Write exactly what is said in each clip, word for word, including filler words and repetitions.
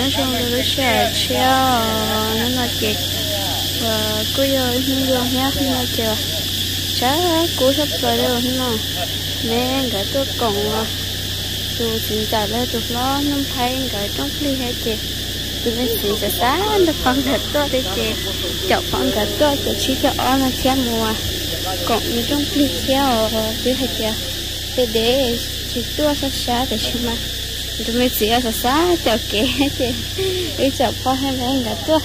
nó xong rồi nó sẽ treo nó là chết và cứ giờ như luôn nhá như là chờ chả cú sắp tới rồi nó nên cái tôi còn dù xin trả lời được nó nó thấy cái trong ly hay chị tụi mình chỉ sẽ xá được phần thật tôi để chị chọn phần thật tôi cho chỉ cho nó theo mùa còn như trong ly theo chứ hay chưa để để chỉ tôi sẽ xá để chứ mà tụi mình chỉ sẽ xá cho kế chị đi chọn phần hay mấy cái tôi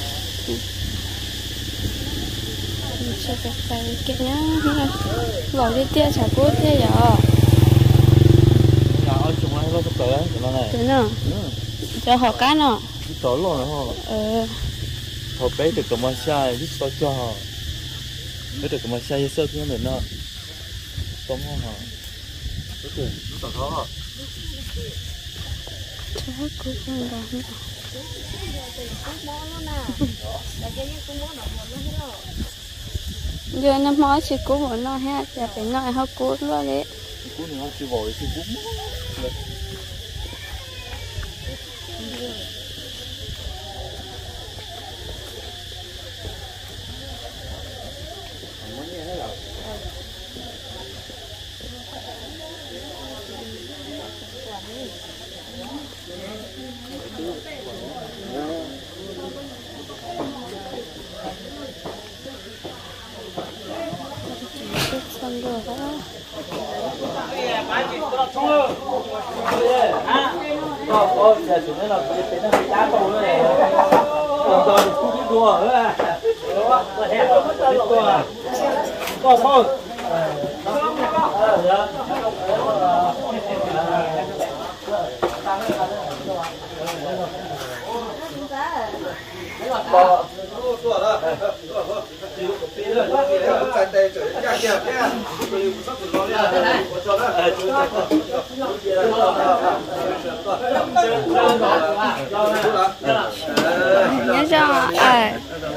sẽ phải phải cái nhá vào đi tia chả cố tia giờ ở chung hay lo cái đấy cái này thế nào cho họ cá nào tổ luôn rồi ờ họ bé được cầm xe giúp cho cho bé được cầm xe sơ thứ này nó tóm họ cái gì nó tỏ họ chắc cũng không được giờ nó mới chỉ cú một nó ha giờ phải nói họ cú luôn đấy cú này nó chỉ vội chỉ cú xong rồi đó Ôi, giờ chúng nó là cái tên là bị đá cầu nữa này. Còn rồi thì không biết đùa nữa à. Đúng không? Rồi hẹp nó mất đùa à. Còn thôi. Ờ, nhớ cho à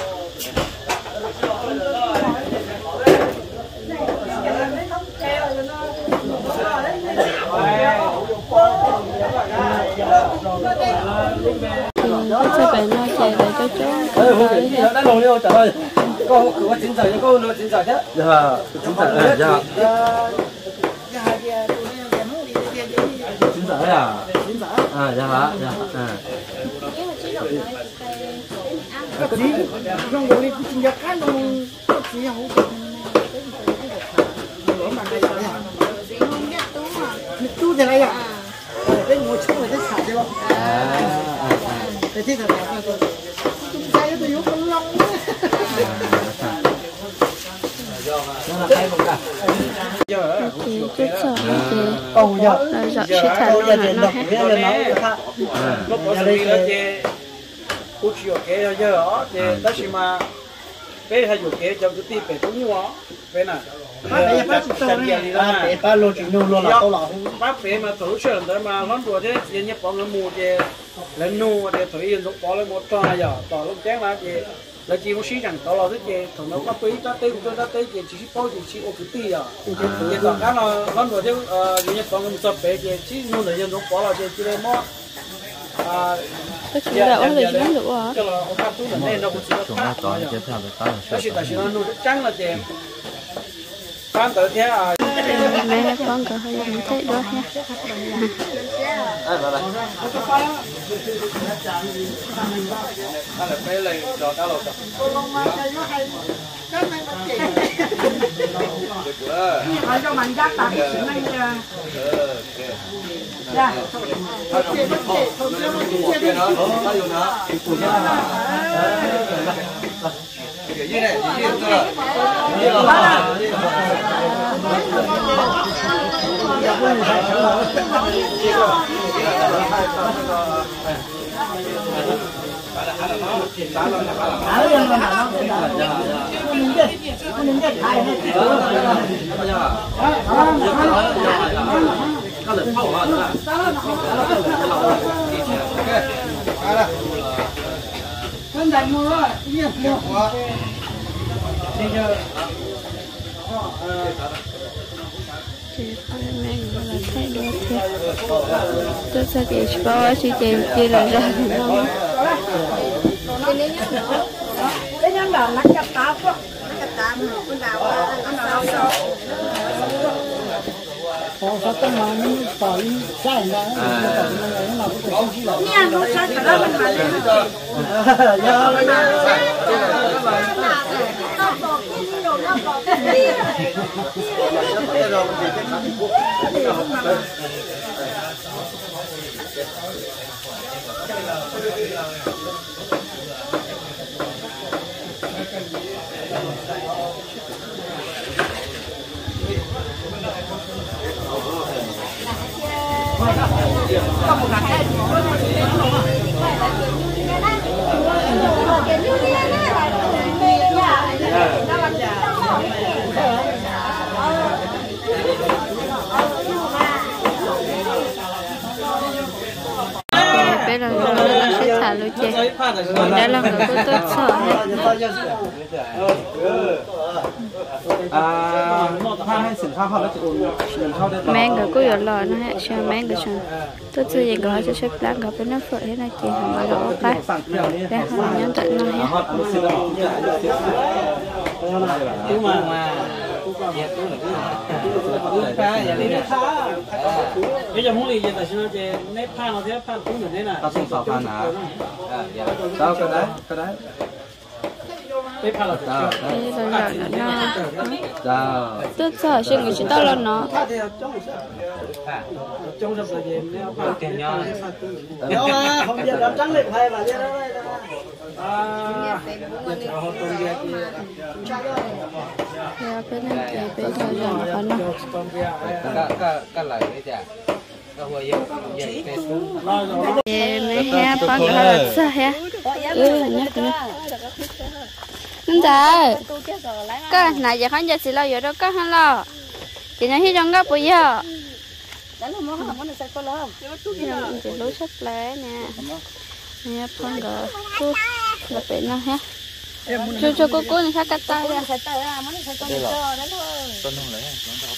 cho bạn nó chạy lại cho chú đã lồng đi trả lời cô cứ chính giải cho cô nó chính giải chứ dạ chính giải dạ chính giải à à dạ hả dạ à cái gì trong cái chính giải cái nó cái gì không có mà đây là tu thế này à cái ngồi chung là cái xả đấy không à cái thế là cái tôi yếu con long thì chút sợ thì cầu giờ rồi dọn sẽ thả cầu giờ nó tiền nó đọc hết nghĩa là nói là lúc có gì là chị cô chịu cái giờ đó thì đó chỉ mà cái hay dùng cái trong cái tiền về cũng như đó cái này cái bác chỉ tao này cái bác lô chỉ nô lô là tao là bác về mà tổ chức rồi mà lón đùa thế giờ nhập bọn nó mua thì lên nô để thổi yên dụng bỏ lên một trò này giờ tỏ lúc chén là thì là chỉ một xí rằng tao là thế thì thằng nó có túi ta tây cũng ta tây thì chỉ bao chỉ chỉ ô cái tí à thì tao cái nó lón đùa thế giờ nhập bọn nó một tập về thì chỉ nô để yên dụng bỏ là thì chỉ để mót à cái chuyện là ông là chuyện được hả? cái là ông ta túi là nên nó cũng chỉ chúng ta có tiếp theo là tao cái gì tại sao nó trắng là chèm bán tới thế à mẹ con có hơi không thấy đó ha à bà bà là mấy lần rồi tao lột ở cho mình giác tặng chuyện này dạ kiểu như này như thế cơ như con đặt mua rồi nhiều nhiều bây giờ thì phải mang là thay đổi thế tôi sẽ chỉ có chỉ chỉ chỉ là ra thì nó cái nhóm đó nó cắt táo quá nó cắt táo mà con nào con nào đâu họ sẽ có mà nó phải sai ra nó không nha nó sai cả đó mình phải giờ là bây giờ nó sẽ thả lôi chè đây là người có tốt sợ mang cái cô yếu lò nó hay cho mang cái chân tôi chưa gì gọi cho xếp lá gặp bên nó phở thế này chỉ hàng gọi đồ cái để họ nhắn tận nó hết nhưng mà mà bây giờ muốn đi giờ tại sao chị nếp phan nó thế phan cũng được thế này tao không sợ phan à sao cái đấy cái đấy nếp phan là sao bây giờ là nó sao tôi sợ chuyện của chị tao là nó trong dòng là gì nếp phan tiền nhau nó không giờ đám trắng lên hay là giờ đó à giờ họ tung ra kia theo bên này thì bên thời gian nó nó cái cái cái lại đấy chả cái hồi giờ về mấy ha con nó là sao ha ừ nhắc nữa nên trời cái này giờ khán giả chỉ lo giờ đâu có hay lo chỉ nói hi trong góc bây giờ chỉ lối sắp lé nè nè con gỡ cô là bị nó ha cho cho cô cô này khác cắt tay ra đây là con không lấy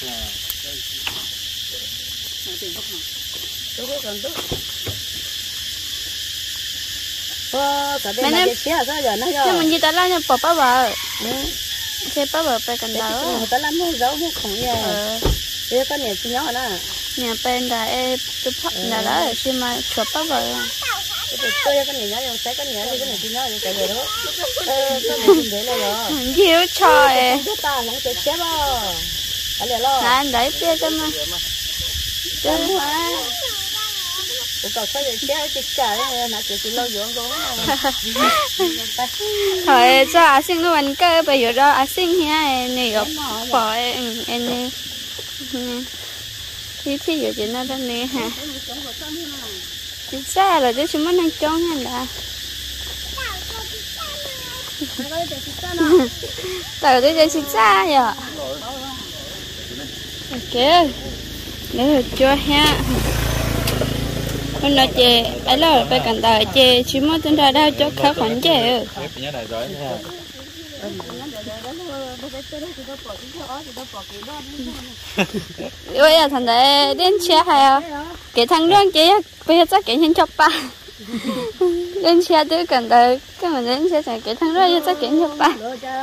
mẹ em nhưng mình chỉ ta làm cho bỏ bao bờ chơi bao bờไปกันแล้วta làm mua dấu mua khổng nhà đây con nhà chỉ nhỏ nè nhà bên là em chụp phật là đó chỉ mà chụp bao bờ tôi con nhà nhỏ rồi con nhà thì con nhà chỉ nhỏ rồi cái gì đó nhiều trời anh đấy biết cho mà thôi cho à sinh nó vẫn cơ bây giờ đó à sinh ha này ở bỏ em em thì thì giờ chuyện nó đó nè ha chính xác là chứ chúng nó đang trốn hay là tao tôi chơi chính xác vậy ok để rồi cho ha hôm nay chị ấy là phải cần tờ chị chỉ muốn chúng ta đã cho khá khoản chị bây giờ thằng đấy đến xe hay không cái thằng đó chị bây giờ chắc cái hình chọc ba lên xe tôi cần tờ cái mà lên xe thì cái thằng đó chắc cái chọc ba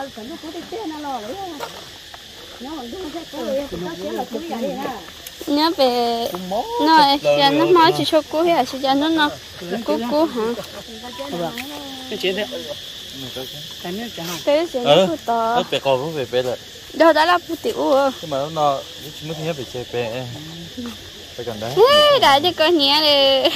nhớ về nói giờ nó nói chỉ cho cô hay chỉ cho nó nó cô cô hả cái chuyện thế cái chuyện nó to bé con cũng về bé rồi đó đã là phụ tiểu nhưng mà nó chỉ mới thấy về chơi bé phải cần đấy đã đi con nhé đi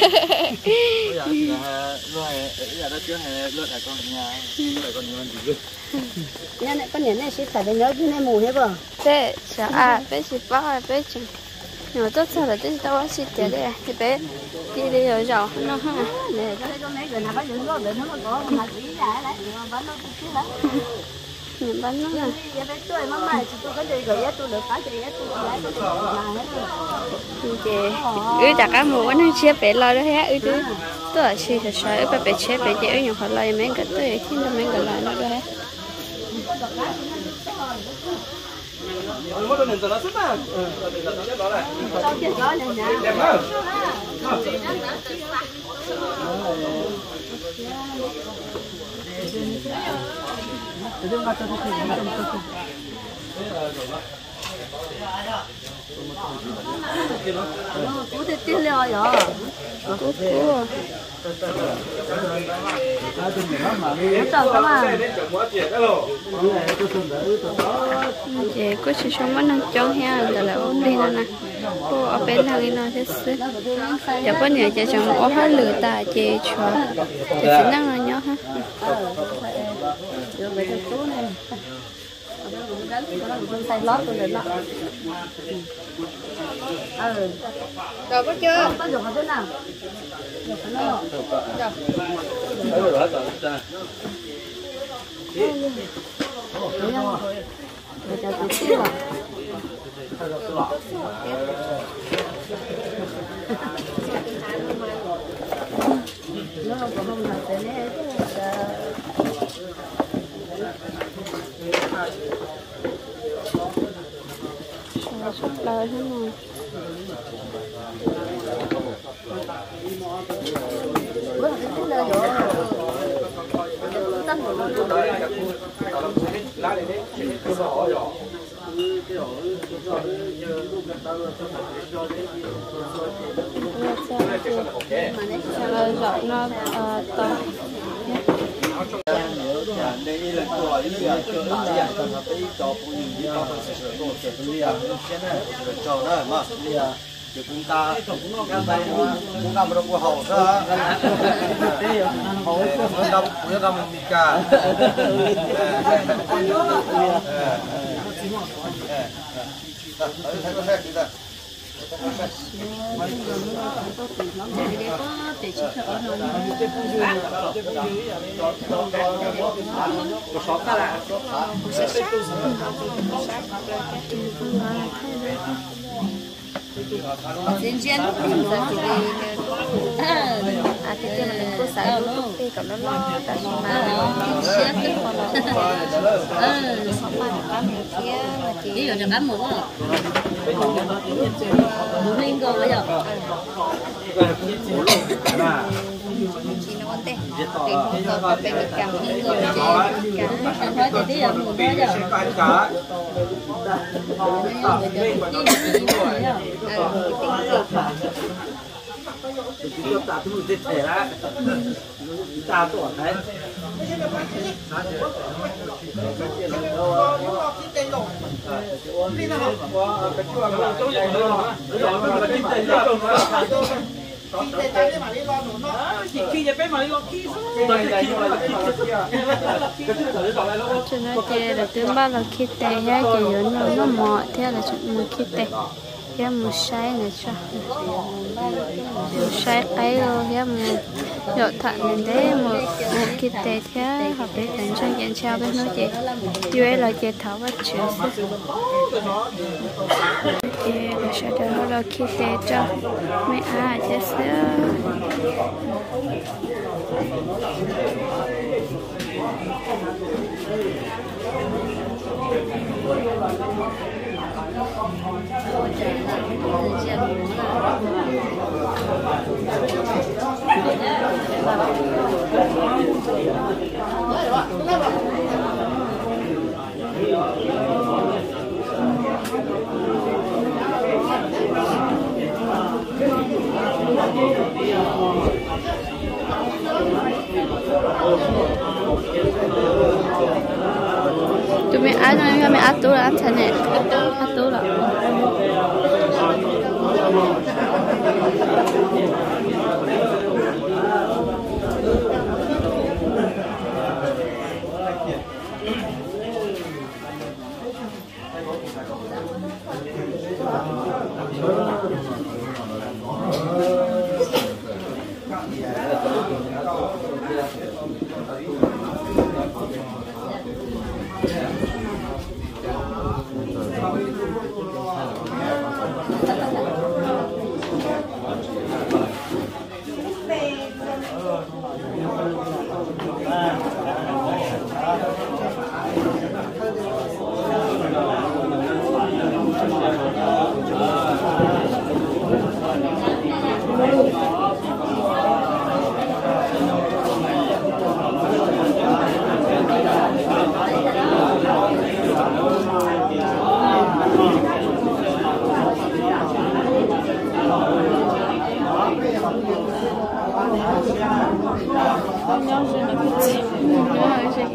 rồi giờ đó chưa hè luôn là con nhà phải con nhà gì nhà này con nhà này sẽ phải nhớ cái này mù hết rồi thế sợ à bé chỉ bao bé chừng nhưng mà tốt sao là tôi tao chỉ tiền đây thì bé đi đi rồi rồi nó ha để cho mấy người nào có những cái để nó có mà chỉ lại đấy bán nó chút xíu đấy nhìn bán nó nè giờ bé tuổi mà mày chỉ tôi có gì rồi tôi được cái gì tôi lại tôi làm hết chị ừ đặt cá mù nó chia bé lo đó hết ừ chứ tôi ở chia sẻ sẻ bé bé chia bé chị ở nhà họ lo mấy cái tôi khi nó mấy cái lo nó đó hết Mỗi đôi nền nó rất là đó này. Sao chết gió này nè. Đẹp không? Cú thì tiếc leo rồi. Cú cú. Tao các bạn. Chị có chỉ cho món ăn chọn ha, rồi lại ôn đi nữa nè. Cô ở bên thằng nó chết xứ. Giờ có nhà chị chọn ô hết lửa ta chị cho. Chị chỉ năng là nhớ ha. Rồi bây giờ số này. Xay lót tôi lên đó. Ừ. Rồi có chưa? Có dùng ở chỗ nào? Dùng ở đâu? Rồi. Rồi đó rồi ta. Rồi cho tôi xíu à. Nó không có không là thế này. Sắp lời thế này. Bữa hôm nay lên rồi. Tắt rồi. Rồi nó to. Đây là của những người chơi đại diện thành hợp với cho phụ nữ đi vào sự sửa đổi của chúng ta trên này cho đó mà bây giờ thì chúng ta chúng ta một đồng hậu đó hậu một đồng một đồng một cả Trên trên nó cũng là chỉ vì à thì cái mình có xài luôn thì còn nó lo tại vì mà xếp cái con nó ờ không phải cá miếng kia mà chỉ ví dụ như cá mũ mũ linh cơ bây giờ chỉ nó ăn tê thì không có phải bị cảm linh cơ chứ cảm thấy thì tí là mũ đó giờ chúng ta cũng biết thể ra ta tuổi đấy khi giờ bé mà đi lo khi cho nó chơi là thứ ba là khi tè ha chỉ có nó nó mò theo là chuyện một khi tè theo một sai này cho một sai cái rồi theo một nhọ thận nên đấy một một khi tè theo học để cảnh cho nhận trao bên nó chị dưới là chị tháo vật chữ chị là sẽ được là khi tè cho mấy ai chết sữa tụi mình ăn rồi mình ăn tú là ăn thế này ăn tú là nhau rồi là cái gì nữa là gì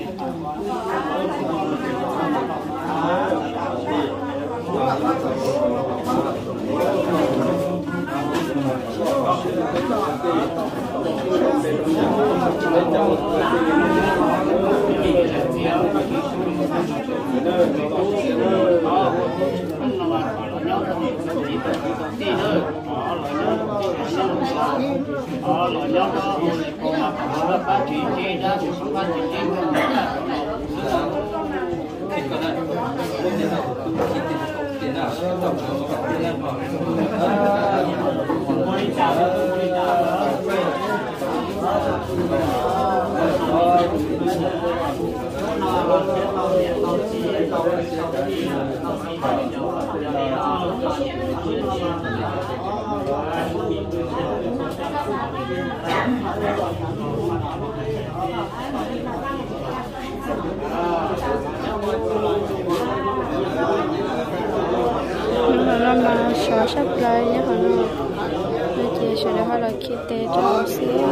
mà sợ sắp lại nhé hả nó bây giờ sẽ được là khi tê trong xíu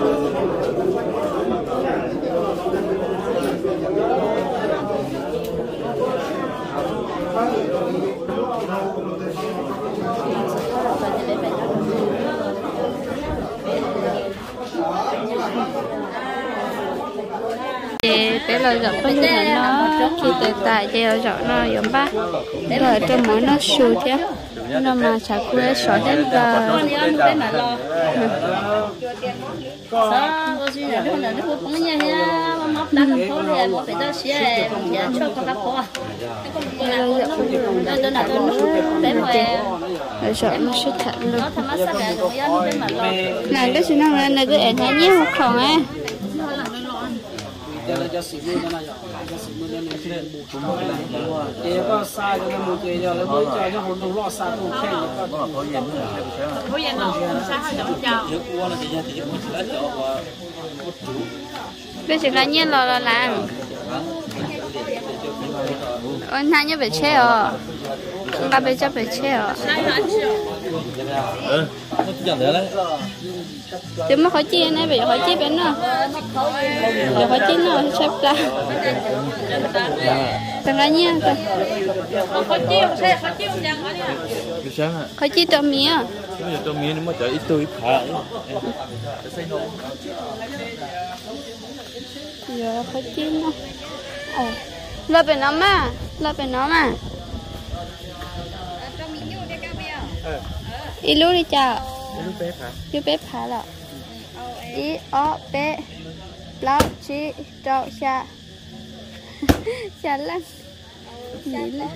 chị bé là dọn có như thế nó khi tê tại chị là dọn nó giống ba rồi trong mỗi nó sụt chứ nó mà chả quên sỏi hết và sao có gì là nó nó cũng như nha mà móc đắt thôi thì một cái đó xíu giờ cho con đắt quá tôi tôi là tôi nó để mà rồi sợ nó sẽ thật luôn nó thầm nó sẽ để nó để mà lo này cái gì nó là này cứ em thấy nhiều hoặc không á cho sĩ vui nó là cho sĩ vui nên nên bù chúng nó lại chị có sai cho nên một chị giờ nó mới cho nó hồn đủ lo sai cũng khen nó có có gì nữa có gì nó sai hay chậm chậm bây giờ là nhiên lo lo làm ôn thay như bị chết rồi ba bị chấp bị chết rồi ừ nó chẳng được đấy thì mà khỏi chi này bị khỏi chi bên nữa giờ khỏi chi nó xếp ra từng là nhiên khỏi chi không xe khỏi chi không dám cái sáng à khỏi chi tôm mía bây giờ tôm mía nó mới chở ít tươi phá giờ khỏi chi nó lên bên nó mà lên bên nó mà ít lúc đi chợ chú bé phá là ý ó bé lão chi trâu xa xa lắm nghĩ là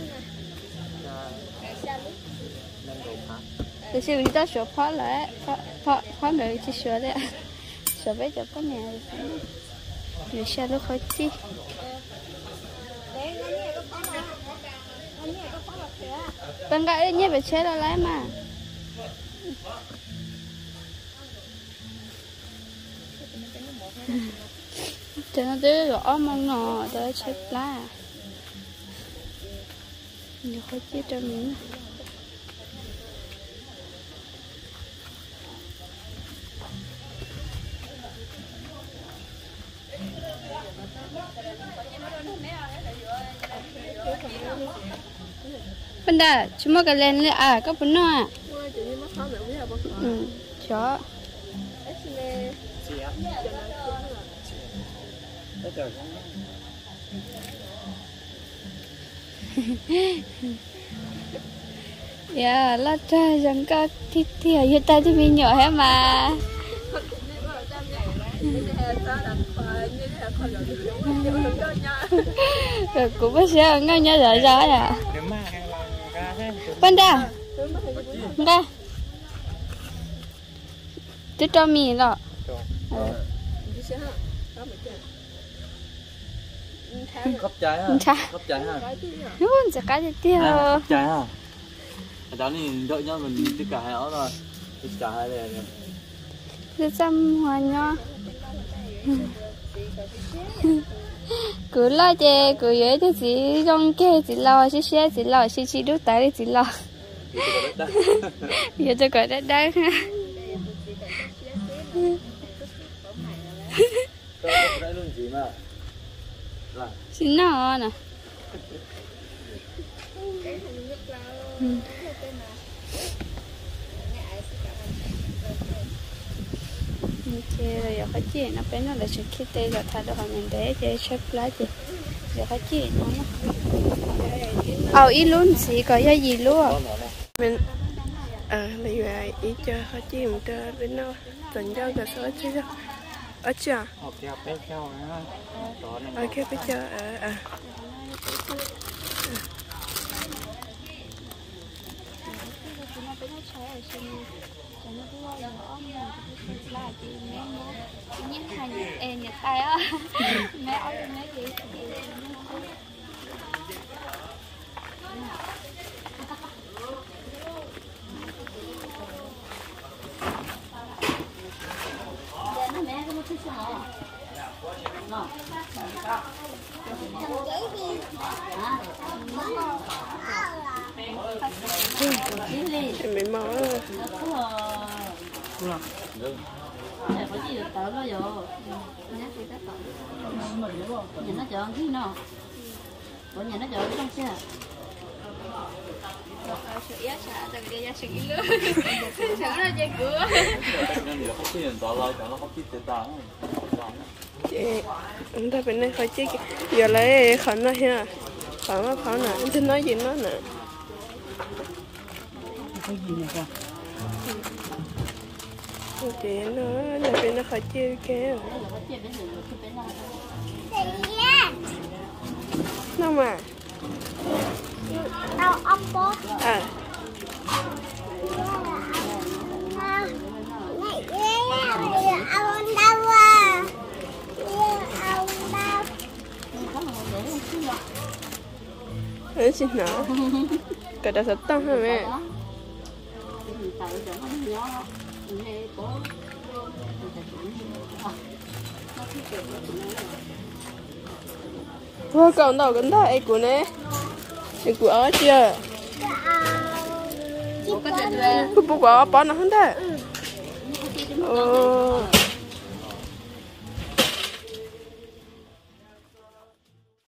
từ xưa thì ta sửa phá lại phá phá phá nữa chỉ sửa đấy sửa bé cho có mẹ rồi xa lúc khỏi chi bên cái nhé phải chế là lấy mà cho nó tới gõ mong nọ tới xếp lá nhiều khó chết cho mình bên đây chúng ta cái lên à có bốn nọ à ừ chó dạ là trời chẳng có thịt thì ở ta thì mình nhỏ hết mà rồi cũng biết sao ngay nhớ rõ rõ à bên đây bên đây tôi cho mì rồi cốc trái ha cốc trái ha đúng rồi cái gì tiêu cốc trái ha cháu này đợi nhau mình tất cả hai áo rồi tất cả hai này cứ xăm hoa nho cứ lo chè cứ dễ cho chị trong kia chị lo xí xí chị lo xí xí đút tới chị lo giờ tôi gọi đất đây ha gì mà xin nào nè chị rồi giờ phải chị nó phải nó là sự khi tê rồi thay đổi mình để chị xếp lá chị giờ phải chị nó ờ ý luôn chị có cái gì luôn mình à bây giờ ý cho họ chị một tờ bên nó tuần cho cả số chứ ở chưa ok bé cho nó ok bé cho à à em nhà tay á mẹ ơi mẹ gì mẹ có một chút sao nó em bị máu rồi này có gì được tớ đó rồi nhắc đi tất cả nhà nó chọn cái nó của nhà nó chọn cái trong xe sự giá trả từ đây ra sự lớn sự là gì cửa chị chúng ta bên đây khỏi chiếc giờ lấy khẩn nó ha khẩn nó khẩn nè anh xin nói gì nó nè cái gì này con chị nó là bên nó khỏi chiếc kia đâu mà đâu ông bố à ông đâu à ông đâu đấy xin nó cái đó rất tăng hả mẹ wow còn đâu cái đó ấy của nè ấy của ở chưa bố có thể bố bỏ bỏ nó không thế ồ